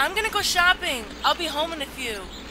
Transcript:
I'm gonna go shopping. I'll be home in a few.